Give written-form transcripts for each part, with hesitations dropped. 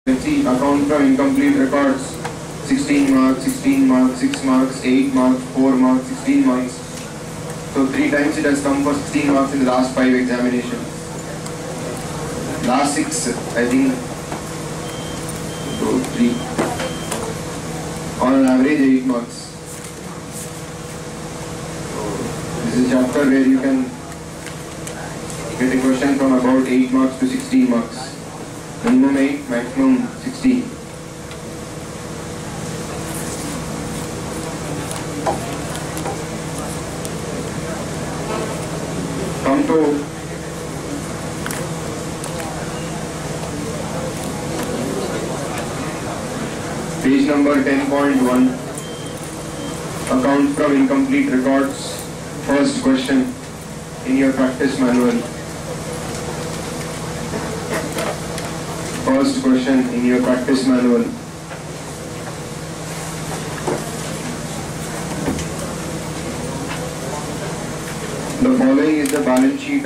Let's see, account from incomplete records, 16 marks, 16 marks, 6 marks, 8 marks, 4 marks, 16 marks. So 3 times it has come for 16 marks in the last 5 examinations. Last 6, I think, 2, 3. On an average 8 marks. This is a chapter where you can get a question from about 8 marks to 16 marks. Minimum 8, maximum 16. Come to page number 10.1. Account from incomplete records. First question in your practice manual. First question in your practice manual. The following is the balance sheet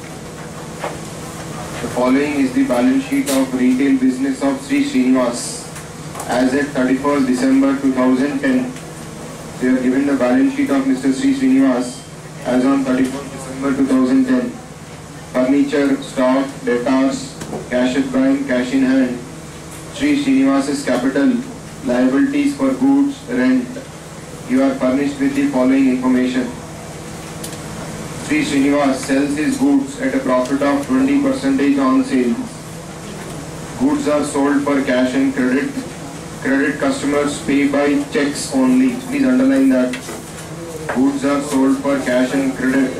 of retail business of Sri Srinivas as at 31st December 2010. They are given the balance sheet of Mr. Sri Srinivas as on 31st December 2010. Furniture, stock, debtors, cash at bank, cash in hand, Sri Srinivas's capital, liabilities for goods, rent. You are furnished with the following information. Sri Srinivas sells his goods at a profit of 20% on sales. Goods are sold for cash and credit. Credit customers pay by checks only. Please underline that. Goods are sold for cash and credit.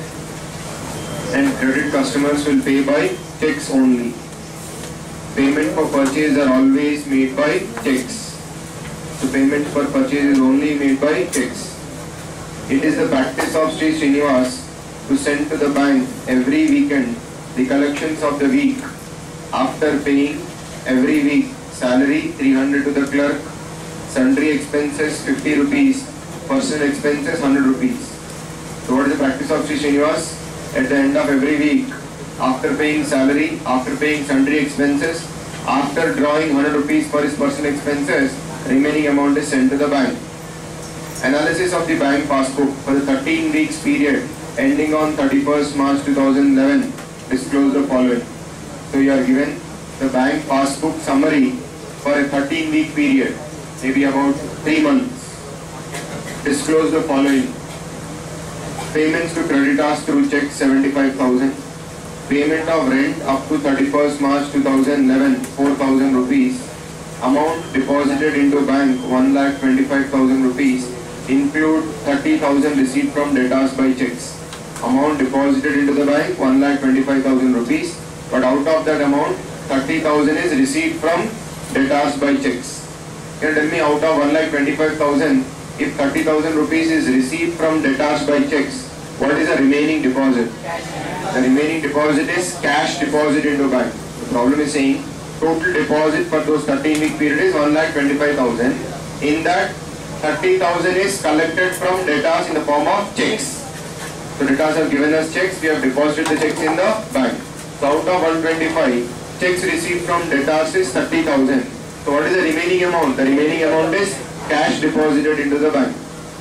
And credit customers will pay by checks only. Payment for purchase are always made by checks. So payment for purchase is only made by checks. It is the practice of Sri Srinivas to send to the bank every weekend the collections of the week after paying every week salary 300 to the clerk, sundry expenses 50 rupees, personal expenses 100 rupees. So what is the practice of Sri Srinivas? At the end of every week, after paying salary, after paying sundry expenses, after drawing 100 rupees for his personal expenses, remaining amount is sent to the bank. Analysis of the bank passbook for the 13 weeks period ending on 31st March 2011 disclose the following. So you are given the bank passbook summary for a 13-week period, maybe about 3 months. Disclose the following. Payments to creditors through check 75,000. Payment of rent up to 31st March 2011 4,000 rupees. Amount deposited into bank 1,25,000 rupees. Include 30,000 receipt from debtors by checks. Amount deposited into the bank 1,25,000 rupees. But out of that amount 30,000 is receipt from debtors by checks. Can you tell me out of 1,25,000, if 30,000 rupees is received from debtors by checks, what is the remaining deposit? The remaining deposit is cash deposit into bank. The problem is saying total deposit for those 13-week period is 1,25,000. In that 30,000 is collected from debtors in the form of checks. So debtors have given us checks, we have deposited the checks in the bank. So out of 125, checks received from debtors is 30,000. So what is the remaining amount? The remaining amount is cash deposited into the bank.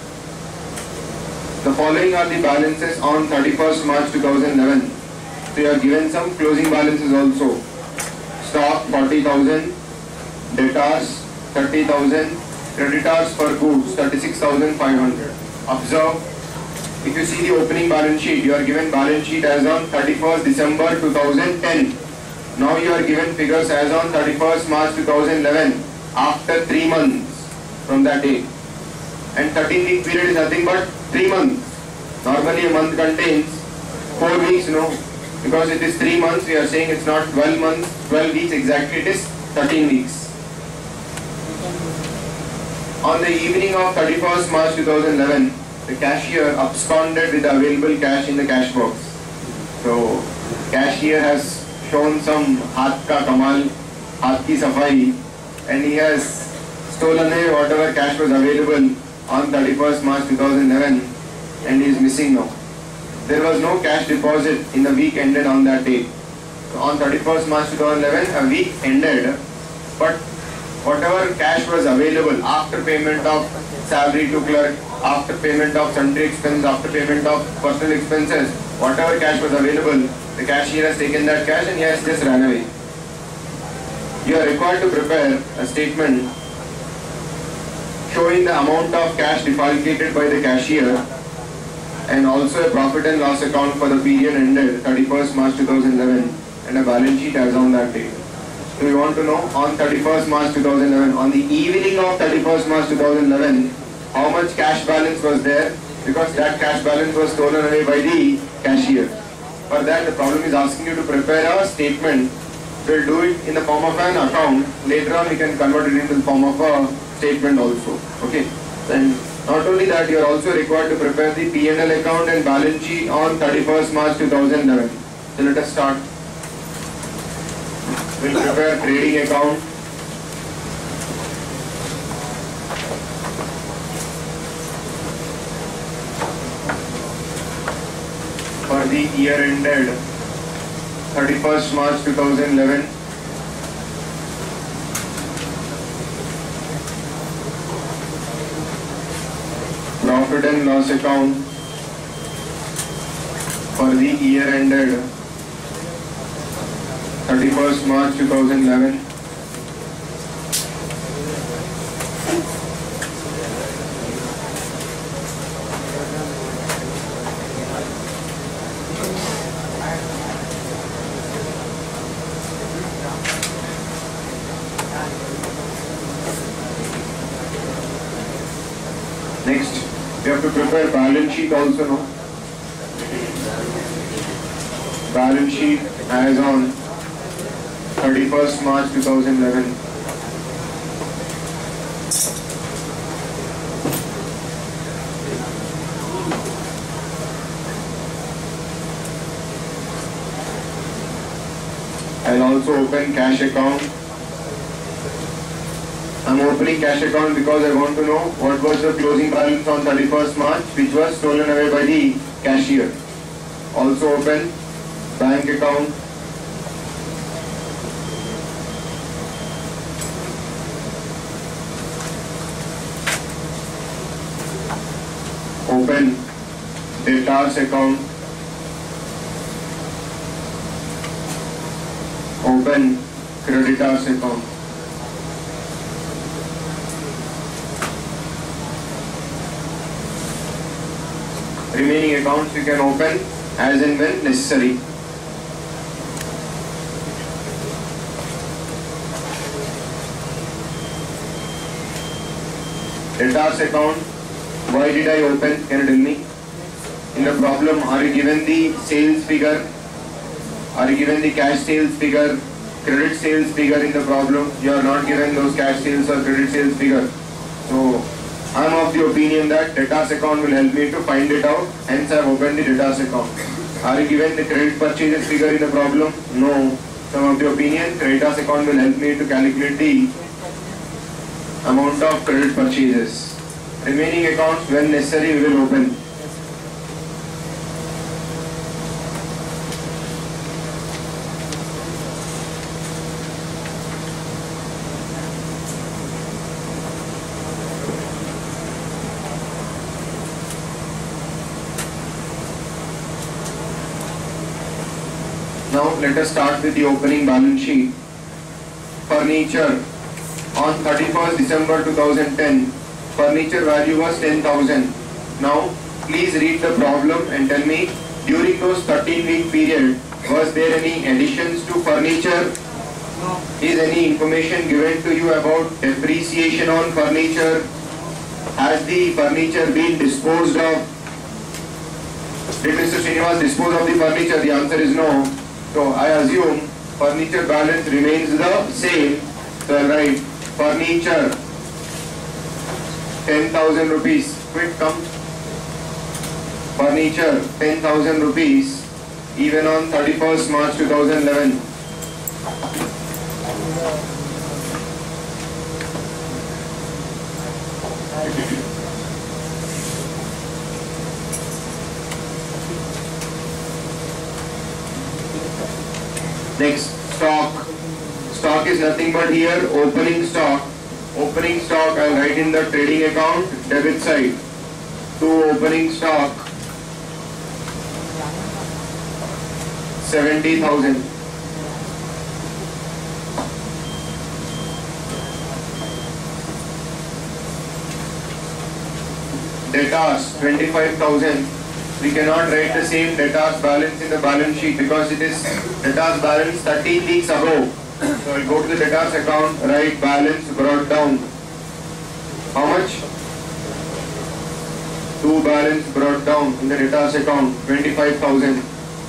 The following are the balances on 31st March 2011. So you are given some closing balances also. Stock 40,000, debtors 30,000, creditors for goods 36,500. Observe, if you see the opening balance sheet, you are given balance sheet as on 31st December 2010. Now you are given figures as on 31st March 2011 after 3 months from that date. And 13-week period is nothing but 3 months. Normally a month contains 4 weeks, no? Because it is 3 months, we are saying it's not 12 months, 12 weeks exactly, it is 13 weeks. On the evening of 31st March 2011, the cashier absconded with the available cash in the cash box. So, cashier has shown some haath ka kamal, haath ki safai, and he has stolen away whatever cash was available on 31st March 2011 and he is missing now. There was no cash deposit in the week ended on that date. So on 31st March 2011, a week ended whatever cash was available after payment of salary to clerk, after payment of sundry expense, after payment of personal expenses, whatever cash was available, the cashier has taken that cash and he has just run away. You are required to prepare a statement showing the amount of cash defalcated by the cashier and also a profit and loss account for the period ended 31st March 2011 and a balance sheet as on that date. So we want to know on 31st March 2011, on the evening of 31st March 2011, how much cash balance was there, because that cash balance was stolen away by the cashier. For that, the problem is asking you to prepare a statement. We'll do it in the form of an account. Later on, we can convert it into the form of a statement also. Okay. And not only that, you are also required to prepare the P&L account and balance sheet on 31st March 2011. So let us start. We'll prepare trading account. For the year ended 31st March 2011. Profit and loss account for the year ended 31st March 2011. Next, we have to prepare balance sheet also, no? Balance sheet as on 31st March 2011. I'll also open cash account. I'm opening cash account because I want to know what was the closing balance on 31st March, which was stolen away by the cashier. Also open bank account. Open debtors account. Open creditors account. Remaining accounts you can open as and when necessary. Debtors account, why did I open? Can you tell me? In the problem, are you given the sales figure? Are you given the cash sales figure, credit sales figure in the problem? You are not given those cash sales or credit sales figure. So, I am of the opinion that debtors account will help me to find it out, hence I have opened the debtors account. Are you given the credit purchases figure in the problem? No. So I am of the opinion creditors account will help me to calculate the amount of credit purchases. Remaining accounts, when necessary, we will open. Now let us start with the opening balance sheet. Furniture on 31st December 2010, furniture value was 10,000. Now please read the problem and tell me, during those 13-week period, was there any additions to furniture? No. Is any information given to you about depreciation on furniture? Has the furniture been disposed of? Did Mr. Srinivas dispose of the furniture? The answer is no. So I assume furniture balance remains the same. So I write furniture 10,000 rupees. Quick, come. Furniture 10,000 rupees even on 31st March 2011. Next, stock. Stock is nothing but here opening stock. opening stock, I'll write in the trading account, debit side, to opening stock, 70,000. Debtors, 25,000. We cannot write the same debtors balance in the balance sheet because it is debtors balance 13 weeks ago. So I'll go to the debtors account, write balance brought down. How much? To balance brought down in the debtors account, 25,000.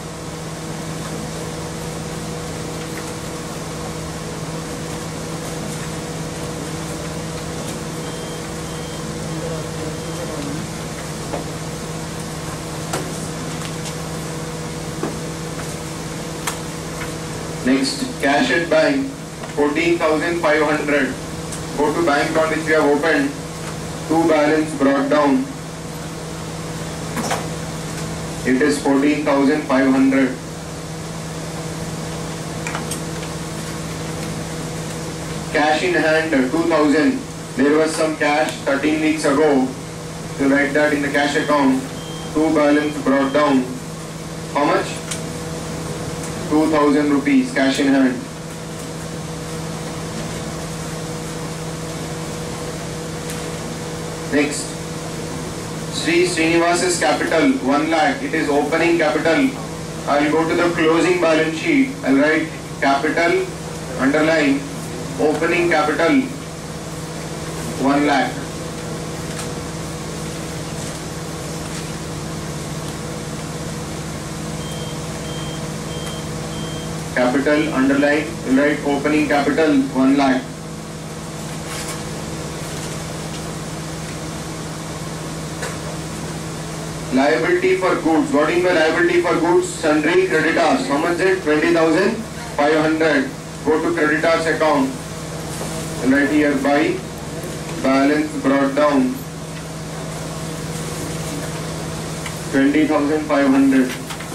Next, cash at bank, 14,500. Go to bank account which we have opened, to balance brought down. It is 14,500. Cash in hand, 2,000. There was some cash 13 weeks ago. So write that in the cash account, to balance brought down. How much? 2,000 rupees cash in hand. Next, Sri Srinivasa's capital, 1 lakh. It is opening capital. I will go to the closing balance sheet. I will write capital, underline, opening capital, 1 lakh. Capital, underline, write opening capital, 1 lakh. Liability for goods. What is my liability for goods? Sundry creditors. How much is it? 20,500. Go to creditors account. And write here by balance brought down, 20,500.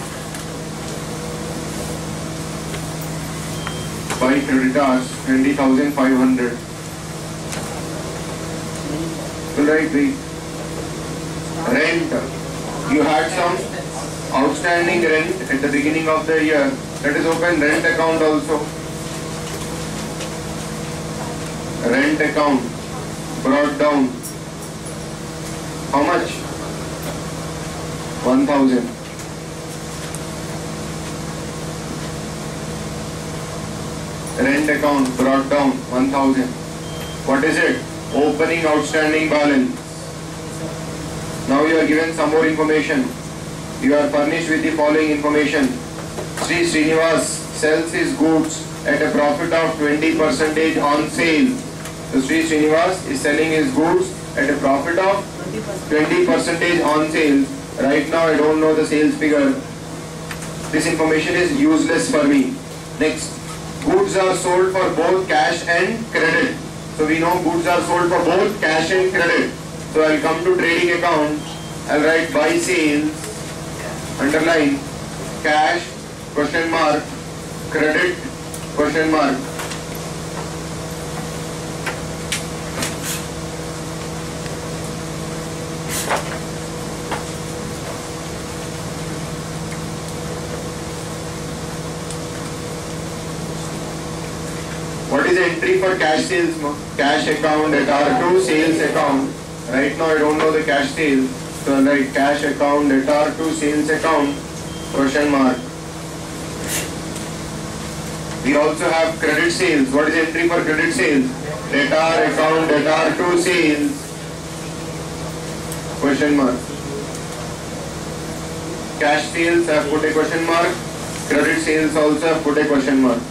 By creditors, 20,500. Right, the rent. You had some outstanding rent at the beginning of the year. That is open rent account also. Rent account brought down. How much? 1,000. Rent account brought down 1,000. What is it? Opening outstanding balance. Now you are given some more information. You are furnished with the following information. Sri Srinivas sells his goods at a profit of 20% on sale. So Sri Srinivas is selling his goods at a profit of 20% on sale. Right now I don't know the sales figure. This information is useless for me. Next. Goods are sold for both cash and credit. So we know goods are sold for both cash and credit. So I'll come to trading account. I'll write buy sales, underline, cash, question mark, credit, question mark. What is the entry for cash sales? Cash account at R2, sales account. Right now I don't know the cash sales. So I'll write cash account at R2, sales account, question mark. We also have credit sales. What is the entry for credit sales? Debtor account at R2, sales, question mark. Cash sales I have put a question mark. Credit sales also I have put a question mark.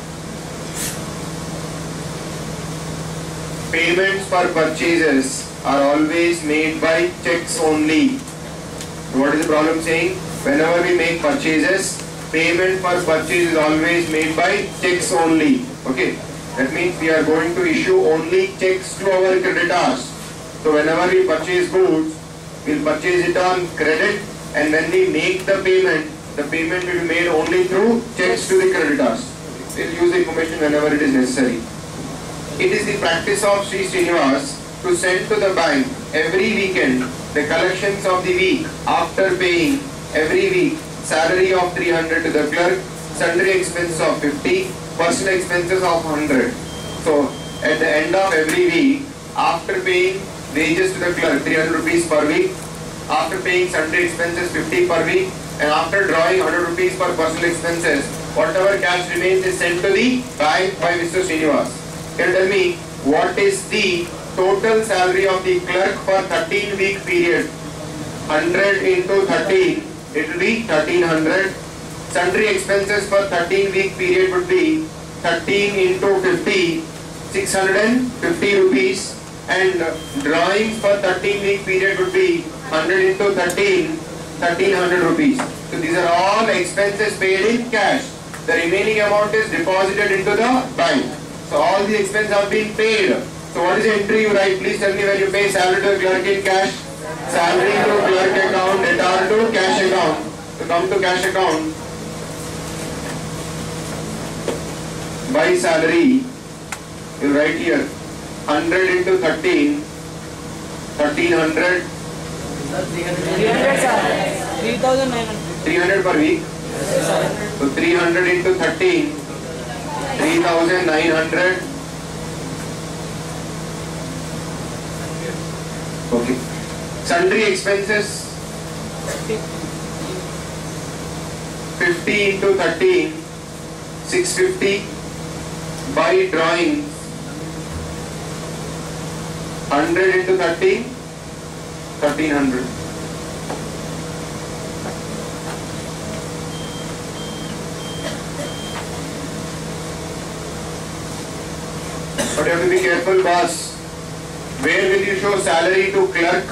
Payments for purchases are always made by checks only. What is the problem saying? Whenever we make purchases, payment for purchase is always made by checks only. Okay, that means we are going to issue only checks to our creditors. So whenever we purchase goods, we'll purchase it on credit, and when we make the payment will be made only through checks to the creditors. We'll use the information whenever it is necessary. it is the practice of Sri Srinivas to send to the bank every weekend the collections of the week after paying every week salary of 300 to the clerk, sundry expenses of 50, personal expenses of 100. So at the end of every week, after paying wages to the clerk 300 rupees per week, after paying sundry expenses 50 per week, and after drawing 100 rupees for personal expenses, whatever cash remains is sent to the bank by Mr. Srinivas. Can you tell me what is the total salary of the clerk for 13-week period? 100 into 13, it will be 1300. Sundry expenses for 13-week period would be 13 into 50, 650 rupees. And drawings for 13-week period would be 100 into 13, 1300 rupees. So these are all expenses paid in cash. The remaining amount is deposited into the bank. So all the expenses have been paid. So what is the entry you write? Please tell me when you pay salary to clerk in cash. Salary to clerk account, debtor to cash account. So come to cash account. By salary, you write here 100 into 13, 1300. 300 per week. So 300 into 13, 3900. Okay. Sundry expenses 50 into 13, 650. By drawing 100 into 13, 1300. But you have to be careful, boss. Where will you show salary to clerk?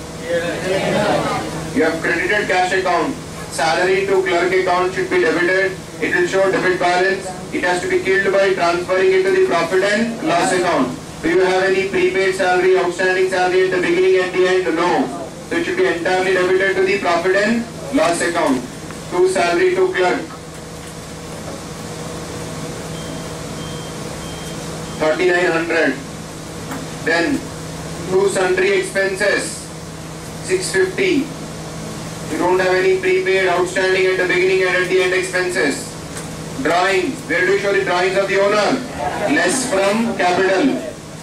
You have credited cash account. Salary to clerk account should be debited. It will show debit balance. It has to be killed by transferring it to the profit and loss account. Do you have any prepaid salary, outstanding salary at the beginning and the end? No. So it should be entirely debited to the profit and loss account. To salary to clerk. 3900. Then to sundry expenses 650. You don't have any prepaid, outstanding at the beginning and at the end expenses. Drawings. Where do you show the drawings of the owner? Less from capital.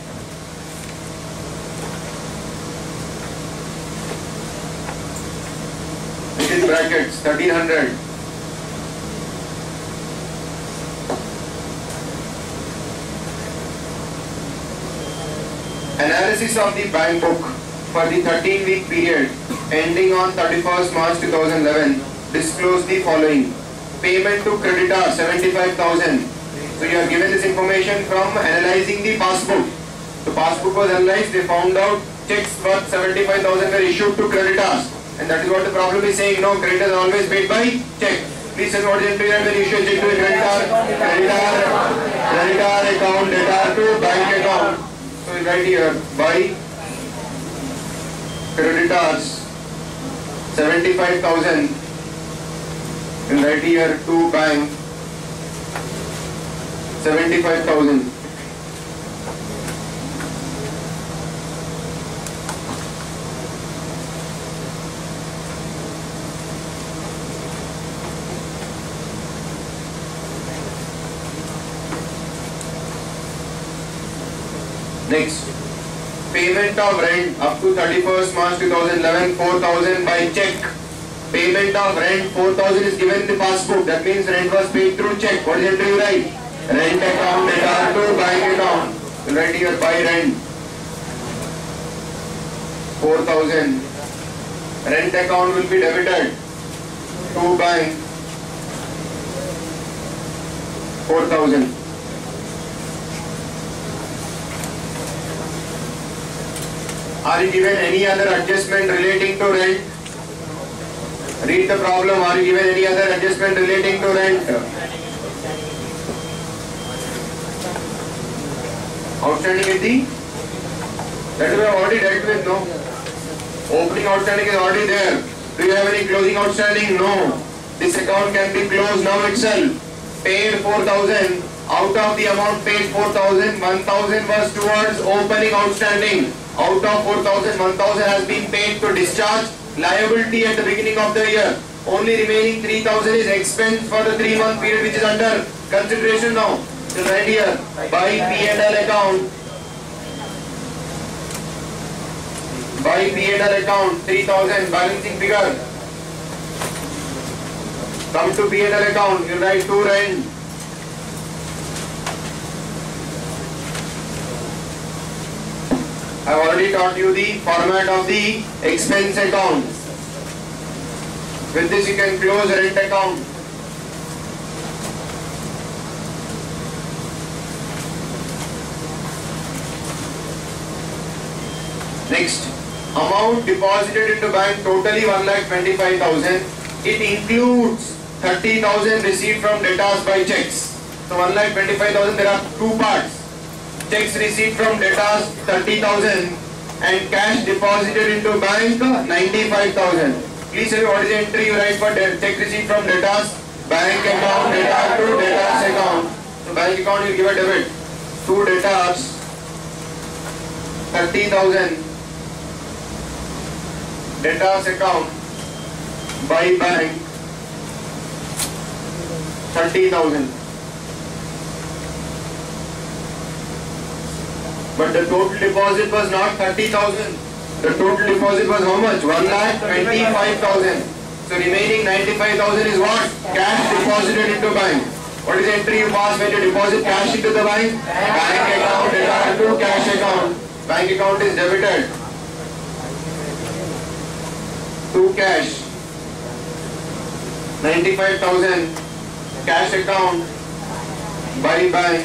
Within brackets 1300. Analysis of the bank book for the 13-week period ending on 31st March 2011 disclose the following. Payment to creditor 75,000. So you are given this information from analyzing the passbook. The passbook was analyzed, they found out checks worth 75,000 were issued to creditors. And that is what the problem is saying. No, creditors are always paid by check. Please tell me what is entry when you issue a check to a creditor. Creditor account, debtor to bank account. So you write here by creditors 75,000. You write here to bank 75,000. Next, payment of rent up to 31st March 2011, 4,000 by check. Payment of rent 4,000 is given in the passbook. That means rent was paid through check. What is the entry you write? Rent account, debtor to bank account. You write here by rent 4,000. Rent account will be debited to bank 4,000. Are you given any other adjustment relating to rent? Read the problem. Are you given any other adjustment relating to rent? Outstanding is the? That we have already dealt with, no? Opening outstanding is already there. Do you have any closing outstanding? No. This account can be closed now itself. Paid 4,000. Out of the amount paid 4,000, 1,000 was towards opening outstanding. Out of 4,000, 1,000 has been paid to discharge liability at the beginning of the year. Only remaining 3,000 is expense for the 3-month period which is under consideration now. So right here, by P&L account, 3,000 balancing figure. Come to P&L account, you write to rent. I have already taught you the format of the expense account. With this you can close rent account. Next, amount deposited into bank totally 1,25,000. It includes 30,000 received from debtors by checks. So 1,25,000, there are two parts. Checks received from debtors 30,000 and cash deposited into bank 95,000. Please tell me what is the entry you write for check received from debtors? Bank account, debtor to debtors account. So bank account you give a debit to debtors 30,000. Debtors account by bank 30,000. But the total deposit was not 30,000. The total deposit was how much? 1,25,000. So remaining 95,000 is what? Cash deposited into bank. What is the entry you pass when you deposit cash into the bank? Bank account, debit to cash account. Bank account is debited to cash. 95,000 cash account by bank.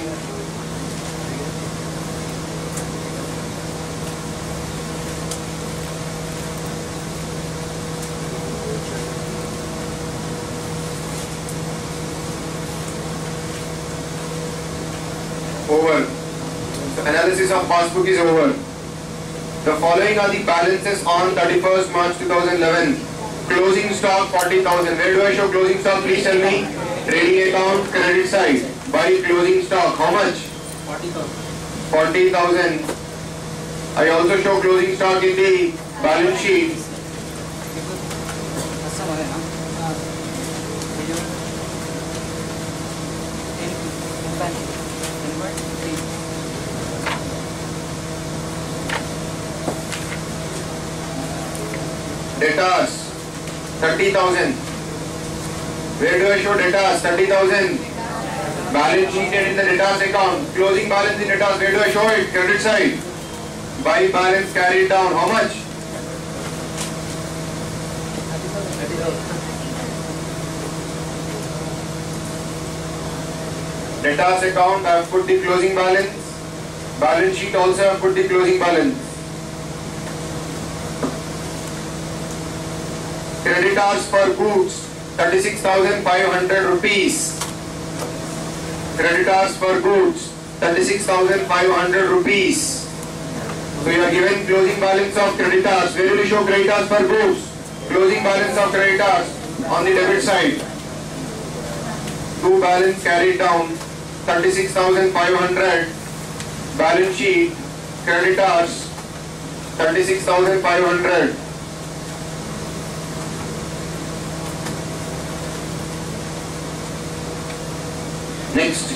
Over. The analysis of passbook is over. The following are the balances on 31st March 2011. Closing stock 40,000. Where do I show closing stock? Please tell me. Trading account, credit side. By closing stock, how much? 40,000. I also show closing stock in the balance sheet. Debtors 30,000. Where do I show debtors? 30,000. Balance sheet in the debtors account. Closing balance in debtors. Where do I show it? Credit side. By balance carried down. How much? 30,000. Debtors account, I have put the closing balance. Balance sheet also I have put the closing balance. Creditors for goods 36,500 rupees. Creditors for goods 36,500 rupees. So you are given closing balance of creditors. Where will you show creditors for goods? Closing balance of creditors on the debit side. To balance carried down 36,500. Balance sheet creditors 36,500. Next,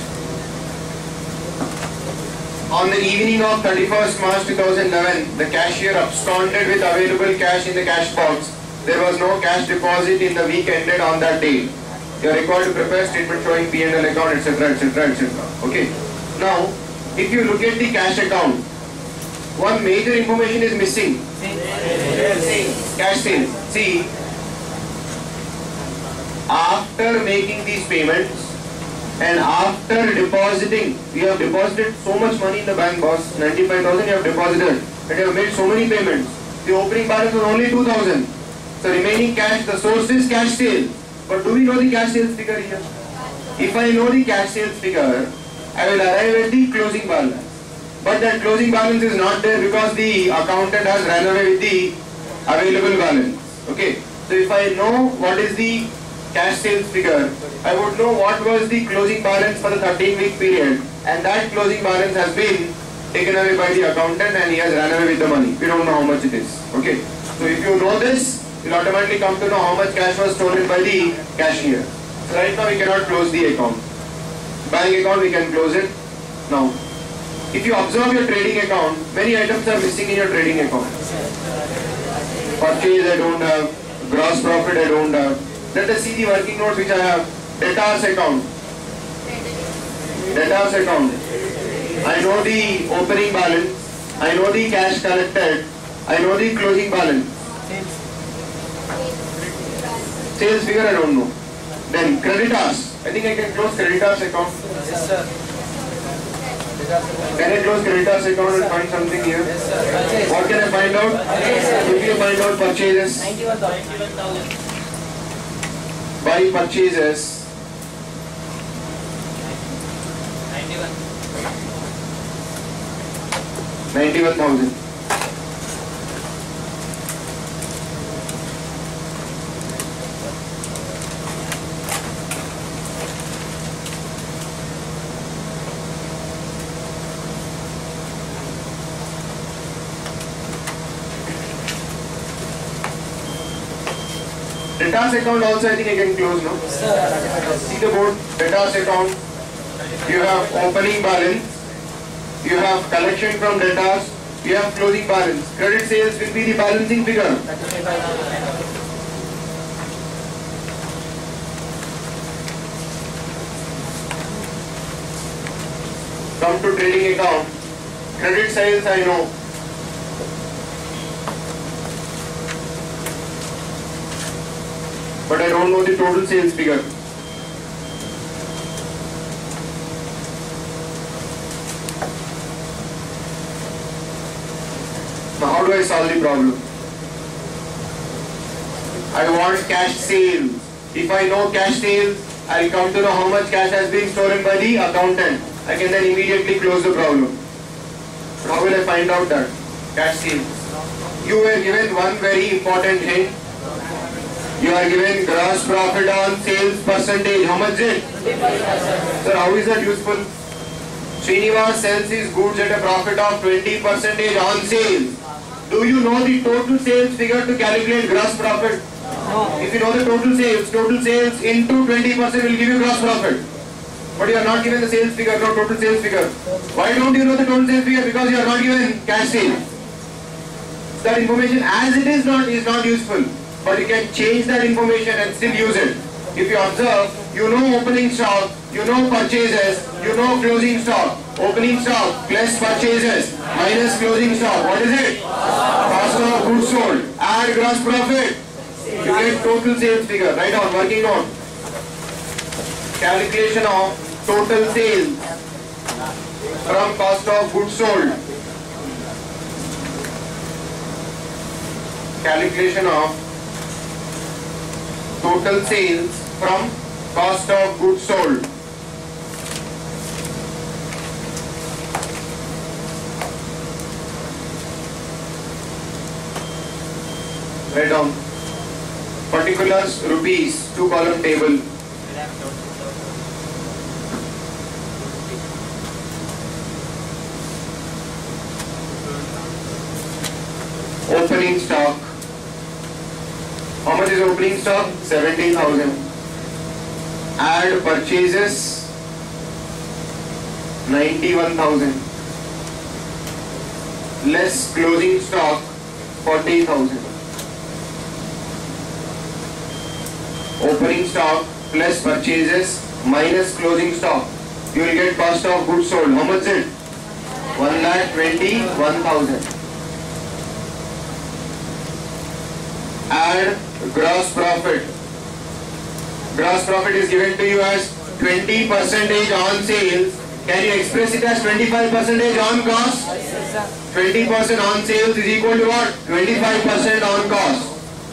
on the evening of 31st March 2011, the cashier absconded with available cash in the cash box. There was no cash deposit in the week ended on that day. You are required to prepare statement showing P&L account, etc., etc., etc. Okay. Now, if you look at the cash account, one major information is missing. Cash sales. See, after making these payments, and after depositing, we have deposited so much money in the bank, boss. 95,000 you have deposited, and you have made so many payments. The opening balance was only 2,000. So remaining cash, the source is cash sales. But do we know the cash sales figure here? If I know the cash sales figure, I will arrive at the closing balance. But that closing balance is not there because the accountant has run away with the available balance. Okay. So if I know what is the cash sales figure, I would know what was the closing balance for the 13-week period, and that closing balance has been taken away by the accountant and he has run away with the money. We don't know how much it is. Okay. So if you know this, you'll automatically come to know how much cash was stolen by the cashier. So right now we cannot close the account. Bank account we can close it now. If you observe your trading account, many items are missing in your trading account. Purchase I don't have, gross profit I don't have. Let us see the working note which I have. Debtors account. Debtors account. I know the opening balance. I know the cash collected. I know the closing balance. Sales figure I don't know. Then creditors. I think I can close creditors account. Yes, sir. Can I close creditors account and find something here? Yes, sir. What can I find out? If you find out purchases. 91,000. By purchases. 91,000. Debtors account also I think I can close now. See the board, debtors account. You have opening balance. You have collection from debtors. You have closing balance. Credit sales will be the balancing figure. Come to trading account. Credit sales I know. But I don't know the total sales figure. Now how do I solve the problem? I want cash sales. If I know cash sales, I'll come to know how much cash has been stolen by the accountant. I can then immediately close the problem. But how will I find out that? Cash sales. You were given one very important hint. You are given gross profit on sales percentage. How much is it? Sir, how is that useful? Srinivas sells his goods at a profit of 20% on sales. Do you know the total sales figure to calculate gross profit? No. If you know the total sales into 20% will give you gross profit. But you are not given the sales figure, no total sales figure. Why don't you know the total sales figure? Because you are not given cash sales. That information as it is not useful. But you can change that information and still use it. If you observe, you know opening stock, you know purchases, you know closing stock. Opening stock plus purchases minus closing stock. What is it? Cost of goods sold. Add gross profit. You get total sales figure. Write down, working note. Calculation of total sales from cost of goods sold. Calculation of total sales from cost of goods sold. Write down. Particulars rupees, 2-column table. Opening stock. How much is opening stock? 17,000. Add purchases 91,000. Less closing stock 40,000. Opening stock plus purchases minus closing stock. You will get cost of goods sold. How much is it? 1,21,000. Add gross profit. Gross profit is given to you as 20% on sales. Can you express it as 25% on cost? 20% on sales is equal to what? 25% on cost.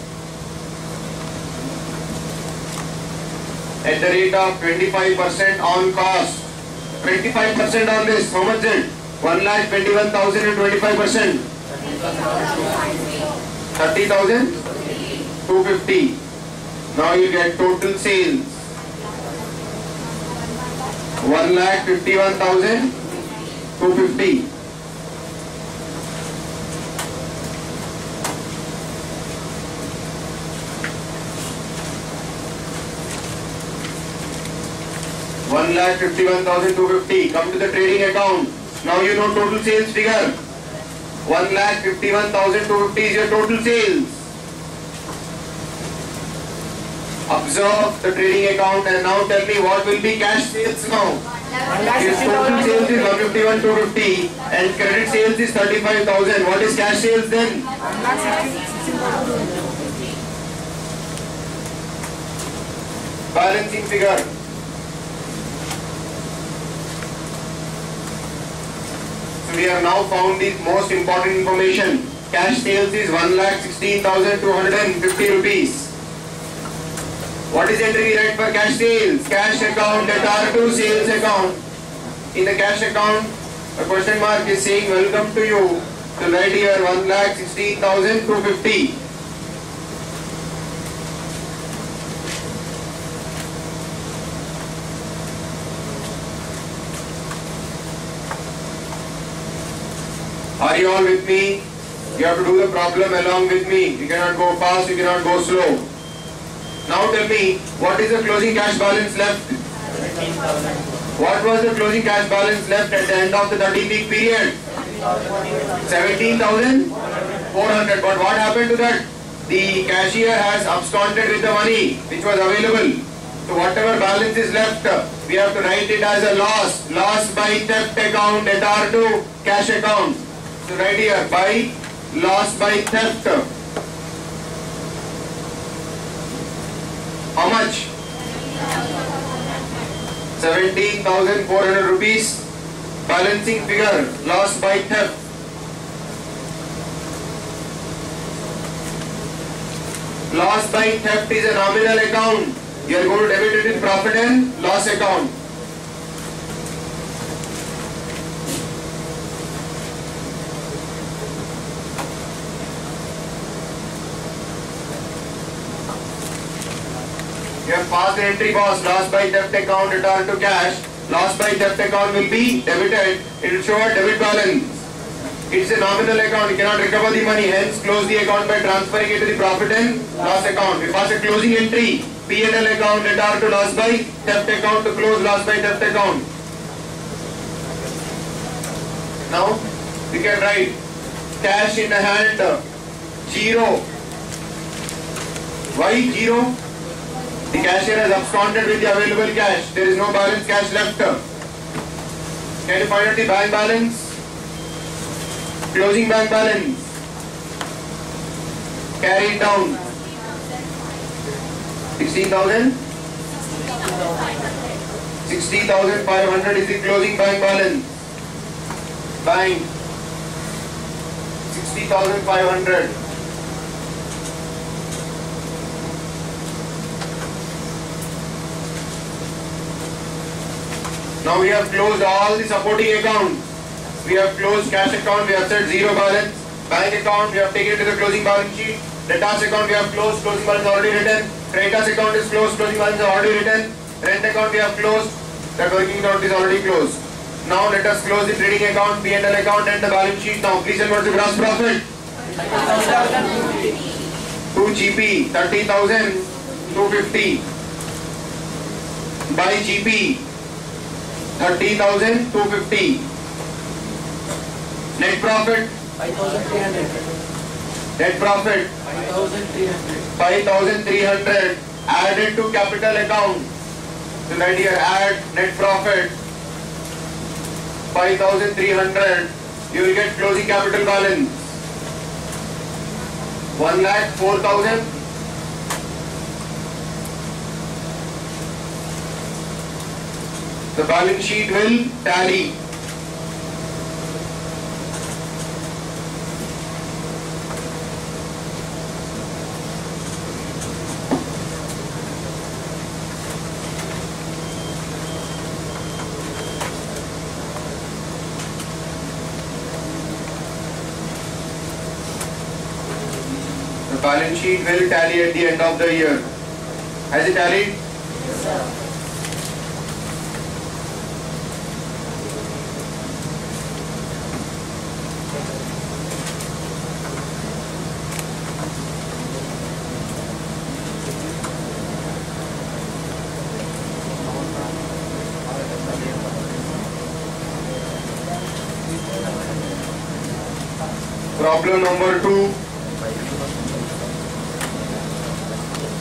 At the rate of 25% on cost. 25% on this, how much is it? 1,21,000 and 25%. 30,000? 250. Now you get total sales 1,51,250. $1,51,250. Come to the trading account. Now you know total sales figure. 1,51,250 is your total sales. Observe the trading account and now tell me what will be cash sales now. If total sales is 151,250 and credit sales is 35,000, what is cash sales then? Balancing figure. So we have now found the most important information. Cash sales is 1,16,250 rupees. What is entry we write for cash sales? Cash account at R2 sales account. In the cash account, a question mark is saying welcome to you. So write here 1,16,250. Are you all with me? You have to do the problem along with me. You cannot go fast, you cannot go slow. Now tell me, what is the closing cash balance left? 17,000. What was the closing cash balance left at the end of the 13-week period? 17,400. But what happened to that? The cashier has absconded with the money which was available. So whatever balance is left, we have to write it as a loss. Loss by theft account at R2 cash account. So write here by loss by theft. How much? 17,400 rupees. Balancing figure, loss by theft. Loss by theft is a nominal account. You are going to debit it in profit and loss account. You have passed the entry boss, loss by theft account, return to cash. Loss by theft account will be debited. It will show a debit balance. It's a nominal account. You cannot recover the money. Hence, close the account by transferring it to the profit and loss account. We pass a closing entry. P&L account, return to loss by theft account to close loss by theft account. Now, we can write cash in hand 0. Why 0? The cashier has absconded with the available cash. There is no balance cash left. Can you find out the bank balance? Closing bank balance. Carry it down. 16,000? 60,500 is the closing bank balance. Bank. 60,500. Now we have closed all the supporting accounts. We have closed cash account, we have set 0 balance. Bank account, we have taken it to the closing balance sheet. Debtors account, we have closed, closing balance already written. Creditors account is closed, closing balance is already written. Rent account we have closed, that working account is already closed. Now let us close the trading account, P&L account and the balance sheet. Now please tell what's the gross profit? 2 GP, 30,250. By GP, 30,250. Net profit? 5,300. Net profit? 5,300. 5,300 added to capital account. So right here add net profit 5,300. You will get closing capital balance 1,04,000. The balance sheet will tally. The balance sheet will tally at the end of the year. Has it tallied? Yes, sir. Problem number 2.